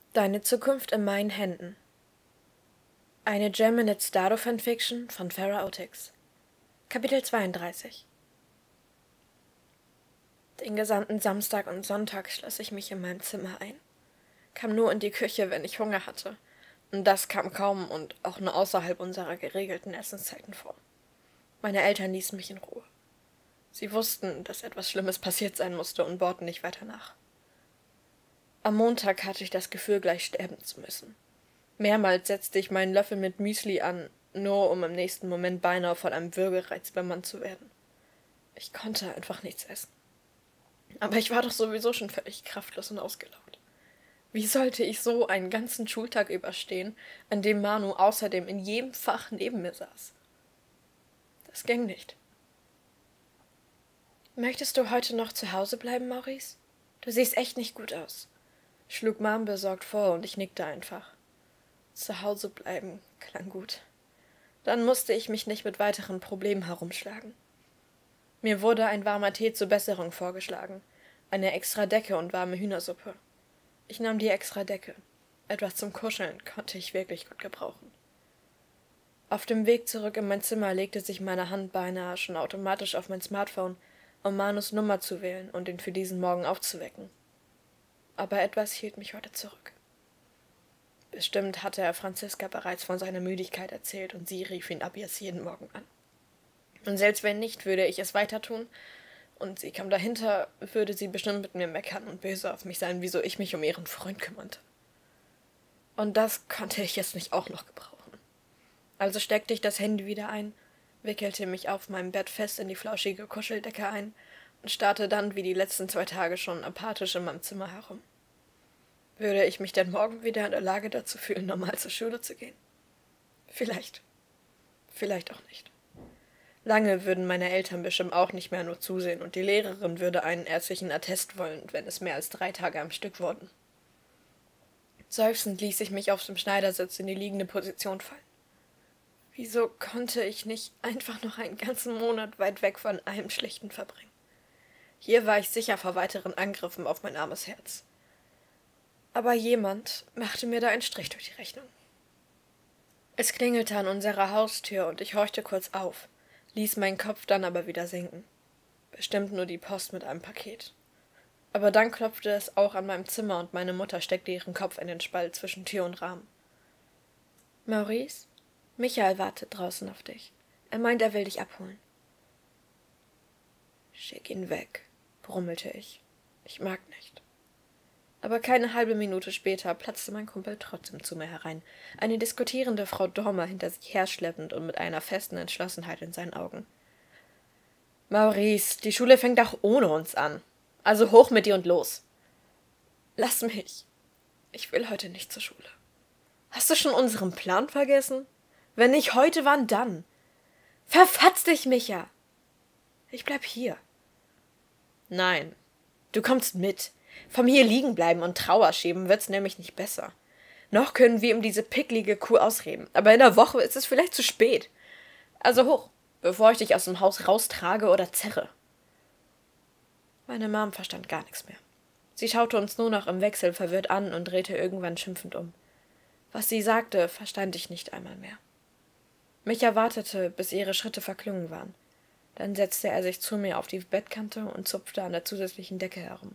Deine Zukunft in meinen Händen. Eine German Start Fanfiction von Farah Otis. Kapitel 32. Den gesamten Samstag und Sonntag schloss ich mich in meinem Zimmer ein. Kam nur in die Küche, wenn ich Hunger hatte. Und das kam kaum und auch nur außerhalb unserer geregelten Essenszeiten vor. Meine Eltern ließen mich in Ruhe. Sie wussten, dass etwas Schlimmes passiert sein musste und bohrten nicht weiter nach. Am Montag hatte ich das Gefühl, gleich sterben zu müssen. Mehrmals setzte ich meinen Löffel mit Müsli an, nur um im nächsten Moment beinahe von einem Würgereiz bemannt zu werden. Ich konnte einfach nichts essen. Aber ich war doch sowieso schon völlig kraftlos und ausgelaugt. Wie sollte ich so einen ganzen Schultag überstehen, an dem Manu außerdem in jedem Fach neben mir saß? Das ging nicht. »Möchtest du heute noch zu Hause bleiben, Maurice? Du siehst echt nicht gut aus«, schlug Mom besorgt vor und ich nickte einfach. Zu Hause bleiben klang gut. Dann musste ich mich nicht mit weiteren Problemen herumschlagen. Mir wurde ein warmer Tee zur Besserung vorgeschlagen, eine extra Decke und warme Hühnersuppe. Ich nahm die extra Decke. Etwas zum Kuscheln konnte ich wirklich gut gebrauchen. Auf dem Weg zurück in mein Zimmer legte sich meine Hand beinahe schon automatisch auf mein Smartphone, um Manus Nummer zu wählen und ihn für diesen Morgen aufzuwecken. Aber etwas hielt mich heute zurück. Bestimmt hatte er Franziska bereits von seiner Müdigkeit erzählt und sie rief ihn ab jetzt jeden Morgen an. Und selbst wenn nicht, würde ich es weiter tun, und sie kam dahinter, würde sie bestimmt mit mir meckern und böse auf mich sein, wieso ich mich um ihren Freund kümmerte. Und das konnte ich jetzt nicht auch noch gebrauchen. Also steckte ich das Handy wieder ein, wickelte mich auf meinem Bett fest in die flauschige Kuscheldecke ein und starrte dann wie die letzten 2 Tage schon apathisch in meinem Zimmer herum. Würde ich mich denn morgen wieder in der Lage dazu fühlen, normal zur Schule zu gehen? Vielleicht. Vielleicht auch nicht. Lange würden meine Eltern bestimmt auch nicht mehr nur zusehen und die Lehrerin würde einen ärztlichen Attest wollen, wenn es mehr als 3 Tage am Stück wurden. Seufzend ließ ich mich auf dem Schneidersitz in die liegende Position fallen. Wieso konnte ich nicht einfach noch einen ganzen Monat weit weg von allem Schlechten verbringen? Hier war ich sicher vor weiteren Angriffen auf mein armes Herz. Aber jemand machte mir da einen Strich durch die Rechnung. Es klingelte an unserer Haustür und ich horchte kurz auf, ließ meinen Kopf dann aber wieder sinken. Bestimmt nur die Post mit einem Paket. Aber dann klopfte es auch an meinem Zimmer und meine Mutter steckte ihren Kopf in den Spalt zwischen Tür und Rahmen. »Maurice, Michael wartet draußen auf dich. Er meint, er will dich abholen.« »Schick ihn weg«, brummelte ich. »Ich mag nicht.« Aber keine halbe Minute später platzte mein Kumpel trotzdem zu mir herein, eine diskutierende Frau Dormer hinter sich herschleppend und mit einer festen Entschlossenheit in seinen Augen. »Maurice, die Schule fängt auch ohne uns an. Also hoch mit dir und los.« »Lass mich. Ich will heute nicht zur Schule.« »Hast du schon unseren Plan vergessen? Wenn nicht heute, wann dann?« »Verfatz dich, Micha!« »Ich bleib hier.« »Nein, du kommst mit. Vom hier liegen bleiben und Trauer schieben wird's nämlich nicht besser. Noch können wir ihm diese picklige Kuh ausreden, aber in der Woche ist es vielleicht zu spät. Also hoch, bevor ich dich aus dem Haus raustrage oder zerre.« Meine Mom verstand gar nichts mehr. Sie schaute uns nur noch im Wechsel verwirrt an und drehte irgendwann schimpfend um. Was sie sagte, verstand ich nicht einmal mehr. Micha wartete, bis ihre Schritte verklungen waren. Dann setzte er sich zu mir auf die Bettkante und zupfte an der zusätzlichen Decke herum.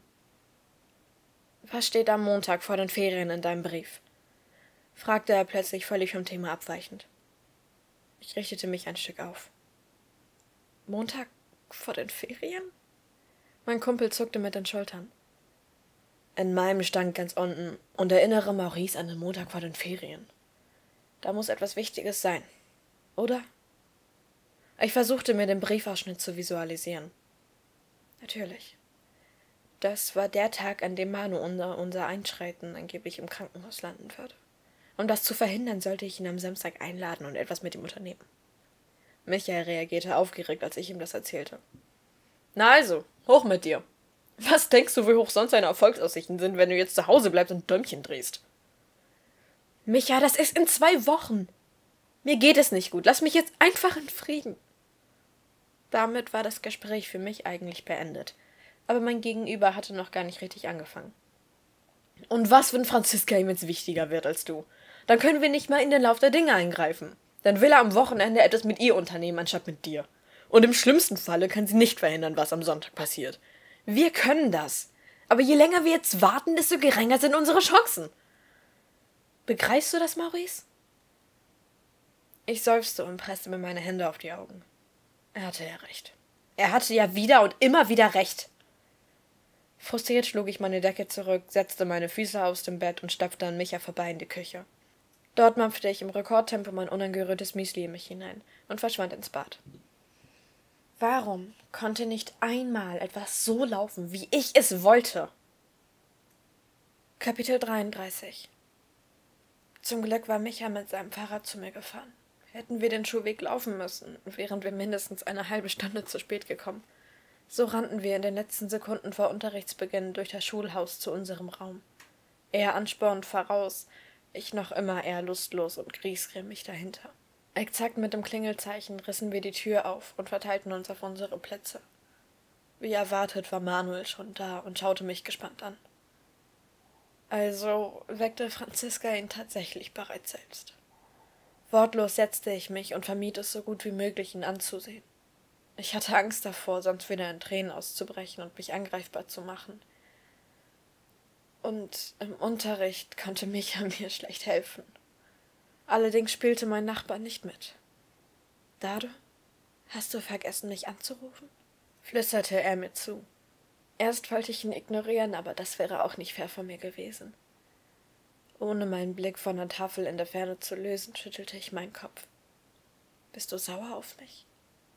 »Was steht am Montag vor den Ferien in deinem Brief?« fragte er plötzlich völlig vom Thema abweichend. Ich richtete mich ein Stück auf. »Montag vor den Ferien?« Mein Kumpel zuckte mit den Schultern. »In meinem stand ganz unten und erinnere Maurice an den Montag vor den Ferien. Da muss etwas Wichtiges sein, oder?« Ich versuchte mir den Briefausschnitt zu visualisieren. Natürlich. Das war der Tag, an dem Manu unser Einschreiten angeblich im Krankenhaus landen würde. Um das zu verhindern, sollte ich ihn am Samstag einladen und etwas mit ihm unternehmen. Michael reagierte aufgeregt, als ich ihm das erzählte. »Na also, hoch mit dir. Was denkst du, wie hoch sonst deine Erfolgsaussichten sind, wenn du jetzt zu Hause bleibst und Däumchen drehst?« »Micha, das ist in 2 Wochen. Mir geht es nicht gut. Lass mich jetzt einfach in Frieden.« Damit war das Gespräch für mich eigentlich beendet. Aber mein Gegenüber hatte noch gar nicht richtig angefangen. Und was, wenn Franziska ihm jetzt wichtiger wird als du? Dann können wir nicht mal in den Lauf der Dinge eingreifen. Dann will er am Wochenende etwas mit ihr unternehmen, anstatt mit dir. Und im schlimmsten Falle kann sie nicht verhindern, was am Sonntag passiert. Wir können das. Aber je länger wir jetzt warten, desto geringer sind unsere Chancen. Begreifst du das, Maurice? Ich seufzte und presste mir meine Hände auf die Augen. Er hatte ja recht. Er hatte ja wieder und immer wieder recht. Frustriert schlug ich meine Decke zurück, setzte meine Füße aus dem Bett und stapfte an Micha vorbei in die Küche. Dort mampfte ich im Rekordtempo mein unangerührtes Müsli in mich hinein und verschwand ins Bad. Warum konnte nicht einmal etwas so laufen, wie ich es wollte? Kapitel 33. Zum Glück war Micha mit seinem Fahrrad zu mir gefahren. Hätten wir den Schulweg laufen müssen, wären wir mindestens eine halbe Stunde zu spät gekommen. So rannten wir in den letzten Sekunden vor Unterrichtsbeginn durch das Schulhaus zu unserem Raum. Er anspornend voraus, ich noch immer eher lustlos und griesgrämig dahinter. Exakt mit dem Klingelzeichen rissen wir die Tür auf und verteilten uns auf unsere Plätze. Wie erwartet war Manuel schon da und schaute mich gespannt an. Also weckte Franziska ihn tatsächlich bereits selbst. Wortlos setzte ich mich und vermied es so gut wie möglich, ihn anzusehen. Ich hatte Angst davor, sonst wieder in Tränen auszubrechen und mich angreifbar zu machen. Und im Unterricht konnte Micha mir schlecht helfen. Allerdings spielte mein Nachbar nicht mit. »Dado, hast du vergessen, mich anzurufen?« flüsterte er mir zu. Erst wollte ich ihn ignorieren, aber das wäre auch nicht fair von mir gewesen. Ohne meinen Blick von der Tafel in der Ferne zu lösen, schüttelte ich meinen Kopf. »Bist du sauer auf mich?«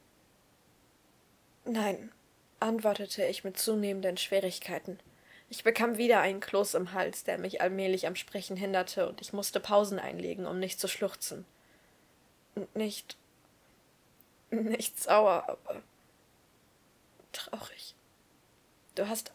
»Nein«, antwortete ich mit zunehmenden Schwierigkeiten. Ich bekam wieder einen Kloß im Hals, der mich allmählich am Sprechen hinderte, und ich musste Pausen einlegen, um nicht zu schluchzen. Nicht sauer, aber traurig. Du hast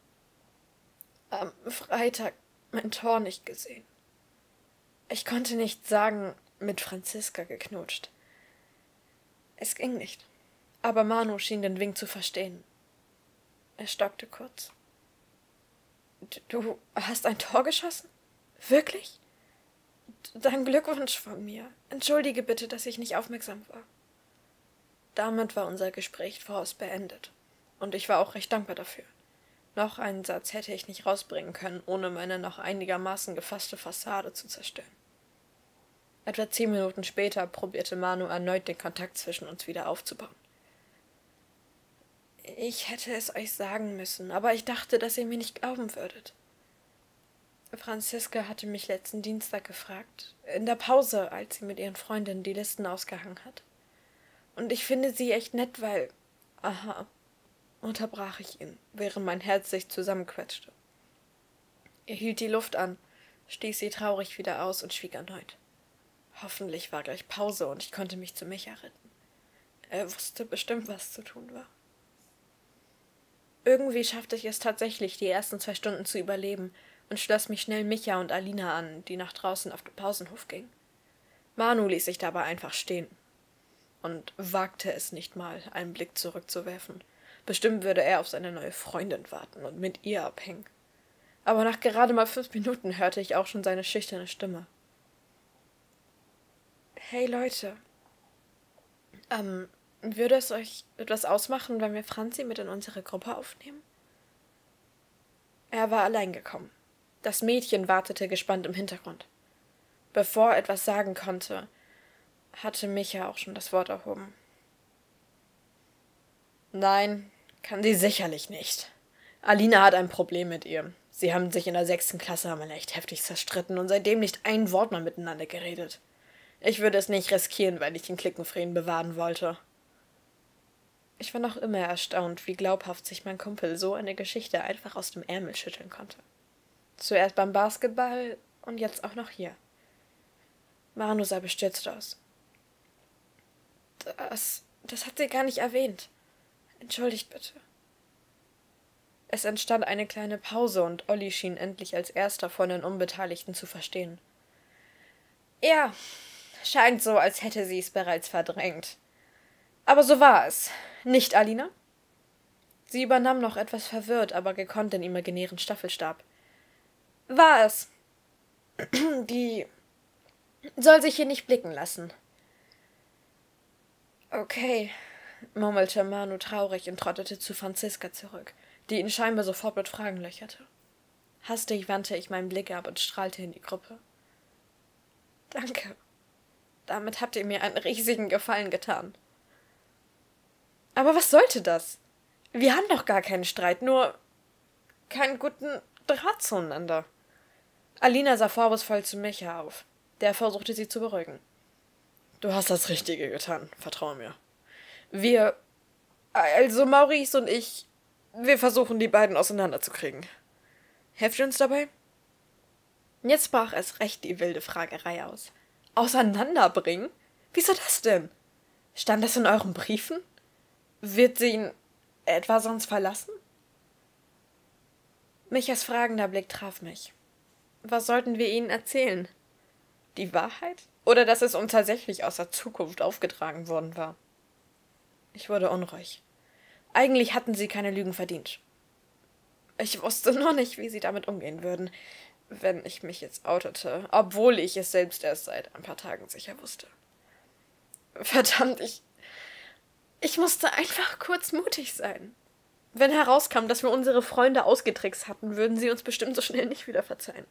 am Freitag mein Tor nicht gesehen. Ich konnte nicht sagen, mit Franziska geknutscht. Es ging nicht. Aber Manu schien den Wink zu verstehen. Er stockte kurz. Du hast ein Tor geschossen? Wirklich? Dann Glückwunsch von mir. Entschuldige bitte, dass ich nicht aufmerksam war. Damit war unser Gespräch vorerst beendet. Und ich war auch recht dankbar dafür. Noch einen Satz hätte ich nicht rausbringen können, ohne meine noch einigermaßen gefasste Fassade zu zerstören. Etwa 10 Minuten später probierte Manu erneut, den Kontakt zwischen uns wieder aufzubauen. Ich hätte es euch sagen müssen, aber ich dachte, dass ihr mir nicht glauben würdet. Franziska hatte mich letzten Dienstag gefragt, in der Pause, als sie mit ihren Freundinnen die Listen ausgehangen hat. Und ich finde sie echt nett, weil... Aha, unterbrach ich ihn, während mein Herz sich zusammenquetschte. Er hielt die Luft an, stieß sie traurig wieder aus und schwieg erneut. Hoffentlich war gleich Pause und ich konnte mich zu Micha retten. Er wusste bestimmt, was zu tun war. Irgendwie schaffte ich es tatsächlich, die ersten 2 Stunden zu überleben und schloss mich schnell Micha und Alina an, die nach draußen auf den Pausenhof gingen. Manu ließ sich dabei einfach stehen und wagte es nicht mal, einen Blick zurückzuwerfen. Bestimmt würde er auf seine neue Freundin warten und mit ihr abhängen. Aber nach gerade mal 5 Minuten hörte ich auch schon seine schüchterne Stimme. »Hey Leute, würde es euch etwas ausmachen, wenn wir Franzi mit in unsere Gruppe aufnehmen?« Er war allein gekommen. Das Mädchen wartete gespannt im Hintergrund. Bevor er etwas sagen konnte, hatte Micha auch schon das Wort erhoben. »Nein, kann sie sicherlich nicht. Alina hat ein Problem mit ihr. Sie haben sich in der 6. Klasse einmal echt heftig zerstritten und seitdem nicht ein Wort mehr miteinander geredet. Ich würde es nicht riskieren, weil ich den Klickenfrieden bewahren wollte.« Ich war noch immer erstaunt, wie glaubhaft sich mein Kumpel so eine Geschichte einfach aus dem Ärmel schütteln konnte. Zuerst beim Basketball und jetzt auch noch hier. Manu sah bestürzt aus. Das hat sie gar nicht erwähnt. Entschuldigt bitte. Es entstand eine kleine Pause und Olli schien endlich als erster von den Unbeteiligten zu verstehen. Ja, scheint so, als hätte sie es bereits verdrängt. Aber so war es. Nicht, Alina? Sie übernahm noch etwas verwirrt, aber gekonnt den imaginären Staffelstab. war es. Die soll sich hier nicht blicken lassen. Okay, murmelte Manu traurig und trottete zu Franziska zurück, die ihn scheinbar sofort mit Fragen löcherte. Hastig wandte ich meinen Blick ab und strahlte in die Gruppe. Danke. Damit habt ihr mir einen riesigen Gefallen getan. Aber was sollte das? Wir haben doch gar keinen Streit, nur keinen guten Draht zueinander. Alina sah vorwurfsvoll zu Micha auf. Der versuchte sie zu beruhigen. Du hast das Richtige getan, vertraue mir. Also Maurice und ich, wir versuchen, die beiden auseinanderzukriegen. Helft ihr uns dabei? Jetzt brach es recht die wilde Fragerei aus. Auseinanderbringen? Wieso das denn? Stand das in euren Briefen? Wird sie ihn etwa sonst verlassen? Michas fragender Blick traf mich. Was sollten wir ihnen erzählen? Die Wahrheit? Oder dass es uns tatsächlich aus der Zukunft aufgetragen worden war? Ich wurde unruhig. Eigentlich hatten sie keine Lügen verdient. Ich wusste nur nicht, wie sie damit umgehen würden, wenn ich mich jetzt outete, obwohl ich es selbst erst seit ein paar Tagen sicher wusste. Verdammt, ich musste einfach kurz mutig sein. Wenn herauskam, dass wir unsere Freunde ausgetrickst hatten, würden sie uns bestimmt so schnell nicht wieder verzeihen.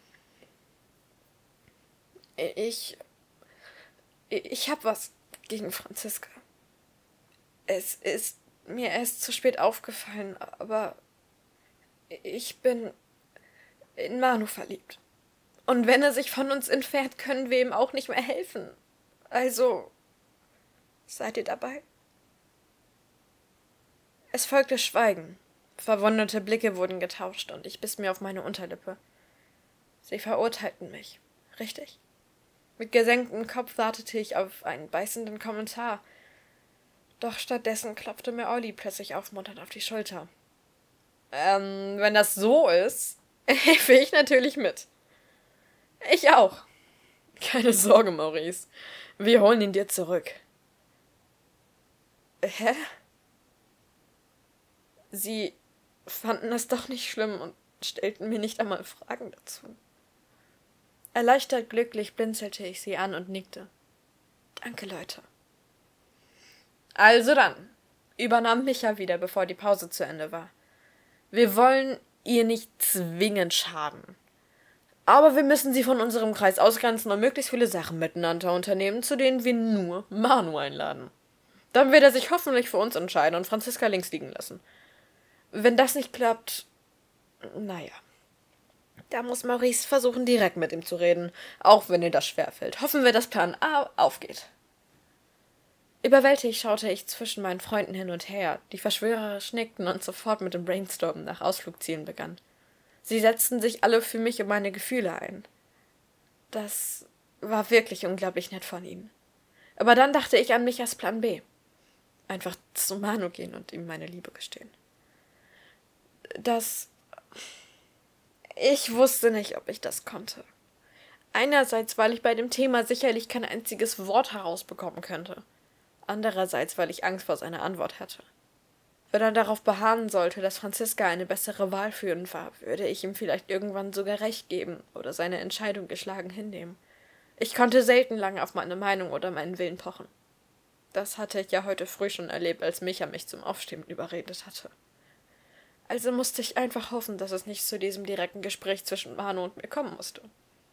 Ich hab was gegen Franziska. Es ist mir erst zu spät aufgefallen, aber ich bin in Manu verliebt. Und wenn er sich von uns entfernt, können wir ihm auch nicht mehr helfen. Also, seid ihr dabei? Es folgte Schweigen. Verwunderte Blicke wurden getauscht und ich biss mir auf meine Unterlippe. Sie verurteilten mich, richtig? Mit gesenktem Kopf wartete ich auf einen beißenden Kommentar. Doch stattdessen klopfte mir Olli plötzlich aufmunternd auf die Schulter. Wenn das so ist, helfe ich natürlich mit. Ich auch. Keine Sorge, Maurice. Wir holen ihn dir zurück. Hä? Sie fanden es doch nicht schlimm und stellten mir nicht einmal Fragen dazu. Erleichtert glücklich blinzelte ich sie an und nickte. Danke, Leute. Also dann, übernahm Micha wieder, bevor die Pause zu Ende war. Wir wollen ihr nicht zwingend schaden. Aber wir müssen sie von unserem Kreis ausgrenzen und möglichst viele Sachen miteinander unternehmen, zu denen wir nur Manu einladen. Dann wird er sich hoffentlich für uns entscheiden und Franziska links liegen lassen. Wenn das nicht klappt, naja. Da muss Maurice versuchen, direkt mit ihm zu reden, auch wenn ihr das schwerfällt. Hoffen wir, dass Plan A aufgeht. Überwältigt schaute ich zwischen meinen Freunden hin und her. Die Verschwörer schnickten und sofort mit dem Brainstormen nach Ausflugszielen begann. Sie setzten sich alle für mich und meine Gefühle ein. Das war wirklich unglaublich nett von ihnen. Aber dann dachte ich an Michas Plan B. Einfach zu Manu gehen und ihm meine Liebe gestehen. Ich wusste nicht, ob ich das konnte. Einerseits, weil ich bei dem Thema sicherlich kein einziges Wort herausbekommen könnte. Andererseits, weil ich Angst vor seiner Antwort hatte. Wenn er darauf beharren sollte, dass Franziska eine bessere Wahl für ihn war, würde ich ihm vielleicht irgendwann sogar recht geben oder seine Entscheidung geschlagen hinnehmen. Ich konnte selten lange auf meine Meinung oder meinen Willen pochen. Das hatte ich ja heute früh schon erlebt, als Micha mich zum Aufstehen überredet hatte. Also musste ich einfach hoffen, dass es nicht zu diesem direkten Gespräch zwischen Manu und mir kommen musste.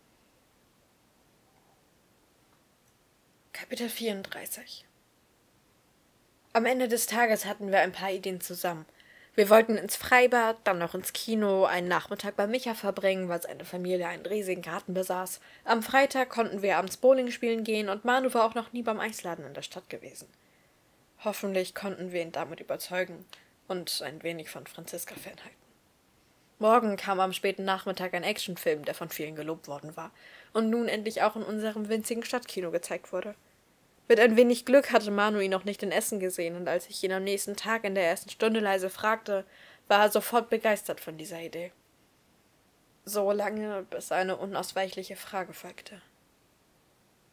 Kapitel 34. Am Ende des Tages hatten wir ein paar Ideen zusammen. Wir wollten ins Freibad, dann noch ins Kino, einen Nachmittag bei Micha verbringen, weil seine Familie einen riesigen Garten besaß. Am Freitag konnten wir abends Bowling spielen gehen und Manu war auch noch nie beim Eisladen in der Stadt gewesen. Hoffentlich konnten wir ihn damit überzeugen und ein wenig von Franziska fernhalten. Morgen kam am späten Nachmittag ein Actionfilm, der von vielen gelobt worden war und nun endlich auch in unserem winzigen Stadtkino gezeigt wurde. Mit ein wenig Glück hatte Manu ihn noch nicht in Essen gesehen, und als ich ihn am nächsten Tag in der ersten Stunde leise fragte, war er sofort begeistert von dieser Idee. So lange, bis eine unausweichliche Frage folgte.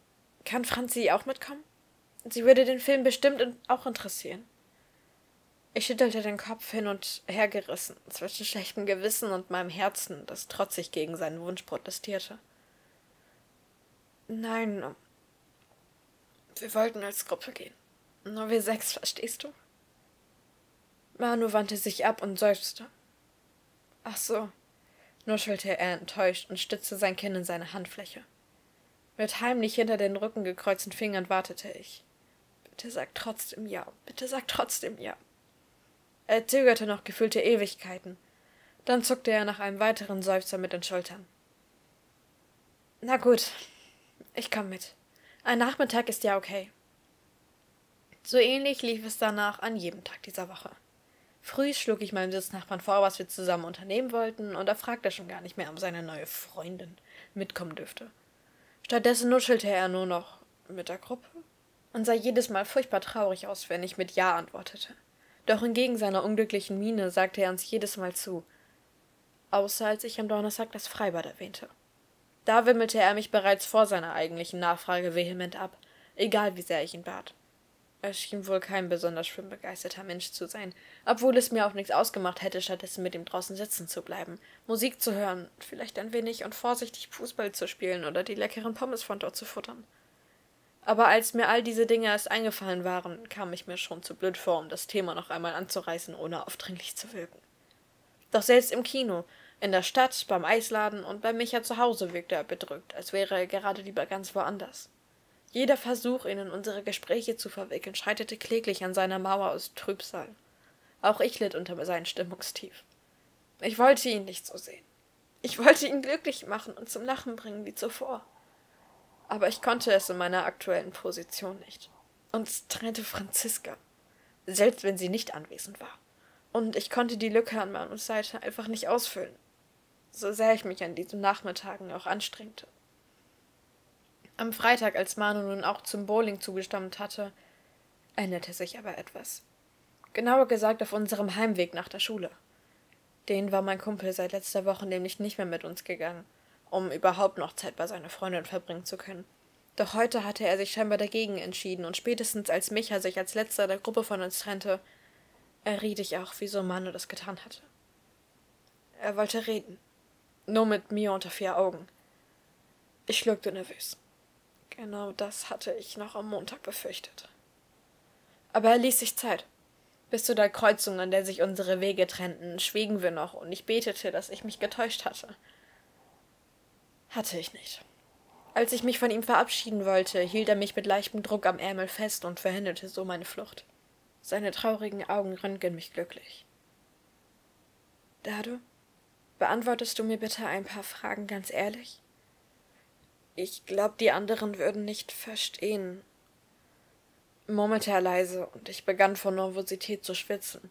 Kann Franzi auch mitkommen? Sie würde den Film bestimmt auch interessieren. Ich schüttelte den Kopf hin und her gerissen, zwischen schlechtem Gewissen und meinem Herzen, das trotzig gegen seinen Wunsch protestierte. Nein, wir wollten als Gruppe gehen. Nur wir 6, verstehst du? Manu wandte sich ab und seufzte. Ach so, nuschelte er enttäuscht und stützte sein Kinn in seine Handfläche. Mit heimlich hinter den Rücken gekreuzten Fingern wartete ich. Bitte sag trotzdem ja, bitte sag trotzdem ja. Er zögerte noch gefühlte Ewigkeiten. Dann zuckte er nach einem weiteren Seufzer mit den Schultern. Na gut, ich komm mit. Ein Nachmittag ist ja okay. So ähnlich lief es danach an jedem Tag dieser Woche. Früh schlug ich meinem Sitznachbarn vor, was wir zusammen unternehmen wollten, und er fragte schon gar nicht mehr, ob seine neue Freundin mitkommen dürfte. Stattdessen nuschelte er nur noch mit der Gruppe und sah jedes Mal furchtbar traurig aus, wenn ich mit Ja antwortete. Doch entgegen seiner unglücklichen Miene sagte er uns jedes Mal zu, außer als ich am Donnerstag das Freibad erwähnte. Da wimmelte er mich bereits vor seiner eigentlichen Nachfrage vehement ab, egal wie sehr ich ihn bat. Er schien wohl kein besonders schwimmbegeisterter Mensch zu sein, obwohl es mir auch nichts ausgemacht hätte, stattdessen mit ihm draußen sitzen zu bleiben, Musik zu hören, vielleicht ein wenig und vorsichtig Fußball zu spielen oder die leckeren Pommes von dort zu futtern. Aber als mir all diese Dinge erst eingefallen waren, kam ich mir schon zu blöd vor, um das Thema noch einmal anzureißen, ohne aufdringlich zu wirken. Doch selbst im Kino, in der Stadt, beim Eisladen und bei Micha zu Hause wirkte er bedrückt, als wäre er gerade lieber ganz woanders. Jeder Versuch, ihn in unsere Gespräche zu verwickeln, scheiterte kläglich an seiner Mauer aus Trübsal. Auch ich litt unter seinem Stimmungstief. Ich wollte ihn nicht so sehen. Ich wollte ihn glücklich machen und zum Lachen bringen wie zuvor. Aber ich konnte es in meiner aktuellen Position nicht. Uns trennte Franziska, selbst wenn sie nicht anwesend war. Und ich konnte die Lücke an Manus Seite einfach nicht ausfüllen, so sehr ich mich an diesen Nachmittagen auch anstrengte. Am Freitag, als Manu nun auch zum Bowling zugestimmt hatte, änderte sich aber etwas. Genauer gesagt auf unserem Heimweg nach der Schule. Den war mein Kumpel seit letzter Woche nämlich nicht mehr mit uns gegangen, um überhaupt noch Zeit bei seiner Freundin verbringen zu können. Doch heute hatte er sich scheinbar dagegen entschieden, und spätestens als Micha sich als letzter der Gruppe von uns trennte, erriet ich auch, wieso Manu das getan hatte. Er wollte reden. Nur mit mir unter 4 Augen. Ich schluckte nervös. Genau das hatte ich noch am Montag befürchtet. Aber er ließ sich Zeit. Bis zu der Kreuzung, an der sich unsere Wege trennten, schwiegen wir noch, und ich betete, dass ich mich getäuscht hatte. Hatte ich nicht. Als ich mich von ihm verabschieden wollte, hielt er mich mit leichtem Druck am Ärmel fest und verhinderte so meine Flucht. Seine traurigen Augen röntgen mich glücklich. Dado, beantwortest du mir bitte ein paar Fragen ganz ehrlich? Ich glaube, die anderen würden nicht verstehen, murmelte er leise, und ich begann vor Nervosität zu schwitzen.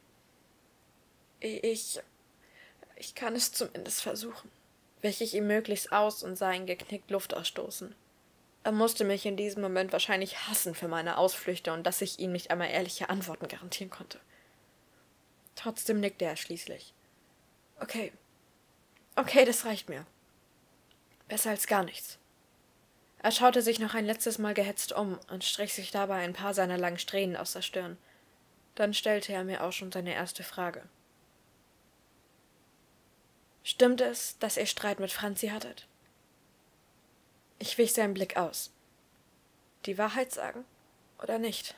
Ich kann es zumindest versuchen, wich ich ihm möglichst aus und sah ihn geknickt Luft ausstoßen. Er musste mich in diesem Moment wahrscheinlich hassen für meine Ausflüchte und dass ich ihm nicht einmal ehrliche Antworten garantieren konnte. Trotzdem nickte er schließlich. Okay, das reicht mir. Besser als gar nichts. Er schaute sich noch ein letztes Mal gehetzt um und strich sich dabei ein paar seiner langen Strähnen aus der Stirn. Dann stellte er mir auch schon seine erste Frage. Stimmt es, dass ihr Streit mit Franzi hattet? Ich wich seinen Blick aus. Die Wahrheit sagen oder nicht?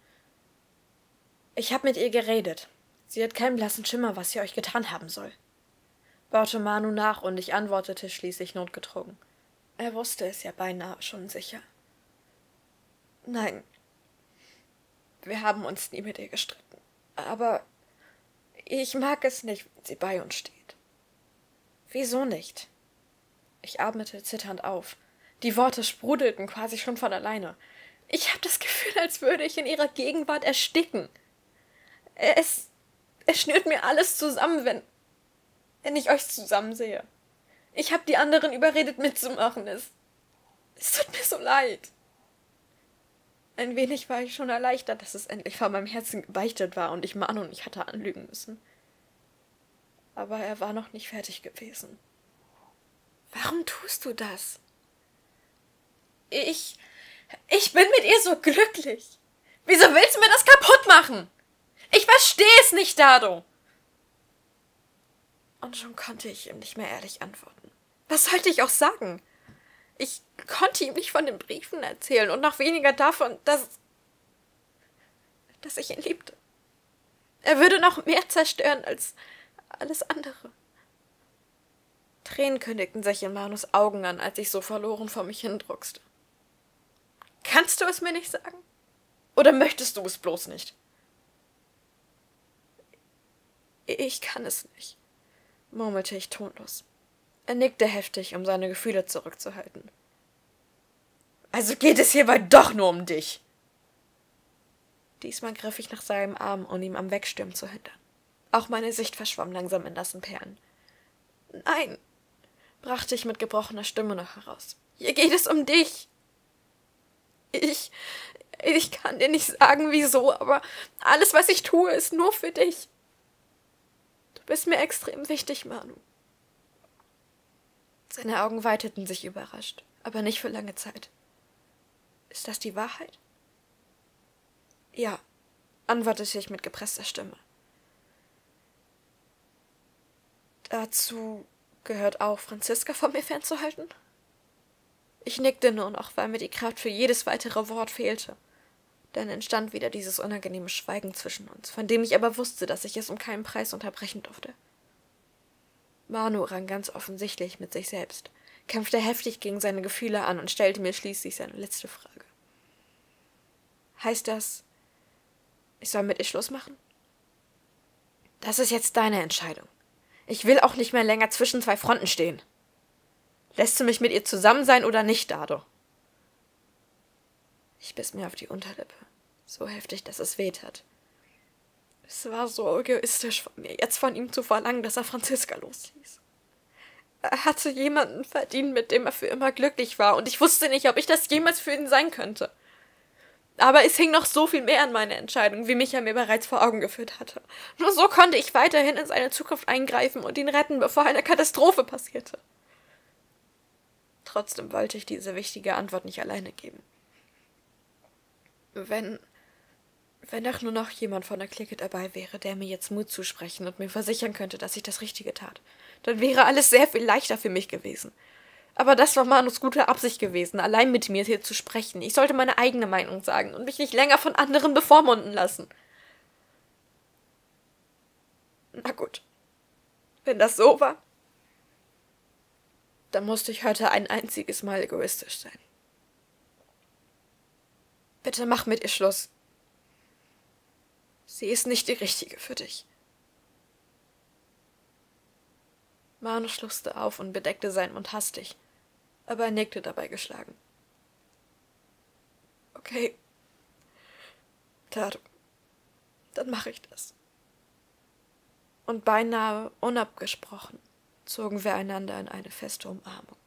Ich habe mit ihr geredet. Sie hat keinen blassen Schimmer, was sie euch getan haben soll. Baute Manu nach, und ich antwortete schließlich notgedrungen. Er wusste es ja beinahe schon sicher. Nein, wir haben uns nie mit ihr gestritten. Aber ich mag es nicht, wenn sie bei uns steht. Wieso nicht? Ich atmete zitternd auf. Die Worte sprudelten quasi schon von alleine. Ich habe das Gefühl, als würde ich in ihrer Gegenwart ersticken. Es schnürt mir alles zusammen, wenn ich euch zusammen sehe. Ich habe die anderen überredet, mitzumachen. Es tut mir so leid. Ein wenig war ich schon erleichtert, dass es endlich von meinem Herzen gebeichtet war und ich Manu nicht hatte anlügen müssen. Aber er war noch nicht fertig gewesen. Warum tust du das? Ich bin mit ihr so glücklich. Wieso willst du mir das kaputt machen? Ich verstehe es nicht, Dado! Und schon konnte ich ihm nicht mehr ehrlich antworten. Was sollte ich auch sagen? Ich konnte ihm nicht von den Briefen erzählen und noch weniger davon, dass ich ihn liebte. Er würde noch mehr zerstören als alles andere. Tränen kündigten sich in Manus Augen an, als ich so verloren vor mich hindruckste. Kannst du es mir nicht sagen? Oder möchtest du es bloß nicht? Ich kann es nicht, murmelte ich tonlos. Er nickte heftig, um seine Gefühle zurückzuhalten. Also geht es hierbei doch nur um dich. Diesmal griff ich nach seinem Arm, um ihn am Wegstürmen zu hindern. Auch meine Sicht verschwamm langsam in nassen Perlen. Nein, brachte ich mit gebrochener Stimme noch heraus. Hier geht es um dich. Ich kann dir nicht sagen, wieso, aber alles, was ich tue, ist nur für dich. Du bist mir extrem wichtig, Manu. Seine Augen weiteten sich überrascht, aber nicht für lange Zeit. Ist das die Wahrheit? Ja, antwortete ich mit gepresster Stimme. Dazu gehört auch, Franziska von mir fernzuhalten? Ich nickte nur noch, weil mir die Kraft für jedes weitere Wort fehlte. Dann entstand wieder dieses unangenehme Schweigen zwischen uns, von dem ich aber wusste, dass ich es um keinen Preis unterbrechen durfte. Manu rang ganz offensichtlich mit sich selbst, kämpfte heftig gegen seine Gefühle an und stellte mir schließlich seine letzte Frage. Heißt das, ich soll mit ihr Schluss machen? Das ist jetzt deine Entscheidung. Ich will auch nicht mehr länger zwischen zwei Fronten stehen. Lässt du mich mit ihr zusammen sein oder nicht, Dado? Ich biss mir auf die Unterlippe, so heftig, dass es weh tat. Es war so egoistisch von mir, jetzt von ihm zu verlangen, dass er Franziska losließ. Er hatte jemanden verdient, mit dem er für immer glücklich war, und ich wusste nicht, ob ich das jemals für ihn sein könnte. Aber es hing noch so viel mehr an meiner Entscheidung, wie Micha mir bereits vor Augen geführt hatte. Nur so konnte ich weiterhin in seine Zukunft eingreifen und ihn retten, bevor eine Katastrophe passierte. Trotzdem wollte ich diese wichtige Antwort nicht alleine geben. Wenn doch nur noch jemand von der Clique dabei wäre, der mir jetzt Mut zusprechen und mir versichern könnte, dass ich das Richtige tat, dann wäre alles sehr viel leichter für mich gewesen. Aber das war Manus gute Absicht gewesen, allein mit mir hier zu sprechen. Ich sollte meine eigene Meinung sagen und mich nicht länger von anderen bevormunden lassen. Na gut, wenn das so war, dann musste ich heute ein einziges Mal egoistisch sein. Bitte mach mit ihr Schluss. Sie ist nicht die Richtige für dich. Manu schluchzte auf und bedeckte seinen Mund hastig, aber er nickte dabei geschlagen. Okay, Dado, dann mache ich das. Und beinahe unabgesprochen zogen wir einander in eine feste Umarmung.